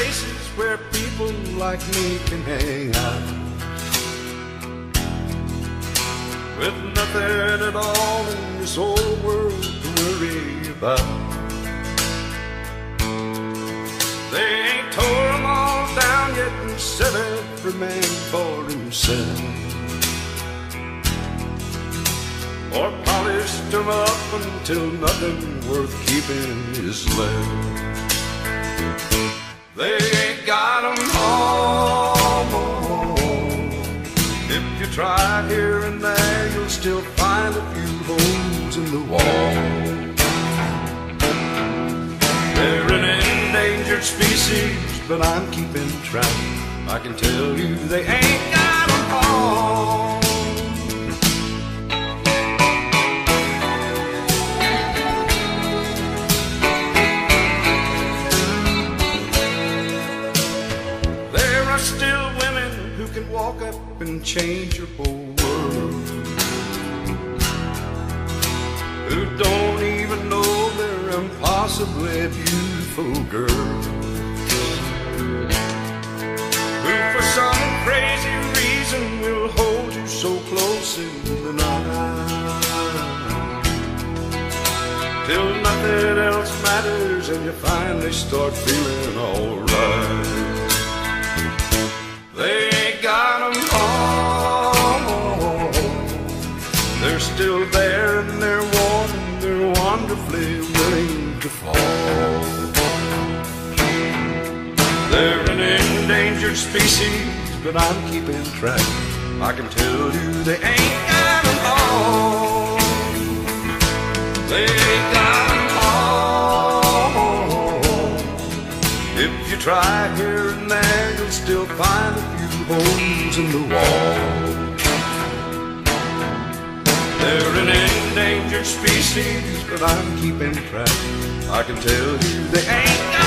places where people like me can hang out, with nothing at all in this old world to worry about. They ain't tore them all down yet and set every man for himself, or polished them up until nothing worth keeping is left. They ain't got them all. If you try here and there, you'll still find a few holes in the wall. They're an endangered species, but I'm keeping track. I can tell you they ain't got them all. Still women who can walk up and change your whole world, who don't even know they're impossibly beautiful girls, who for some crazy reason will hold you so close in the night, till nothing else matters and you finally start feeling alright. They ain't got them all. They're still there and they're warm and they're wonderfully willing to fall. They're an endangered species, but I'm keeping track. I can tell you they ain't got them all. They ain't got them all. If you try here and there, you'll still find a few holes in the wall. They're an endangered species, but I'm keeping track. I can tell you they ain't got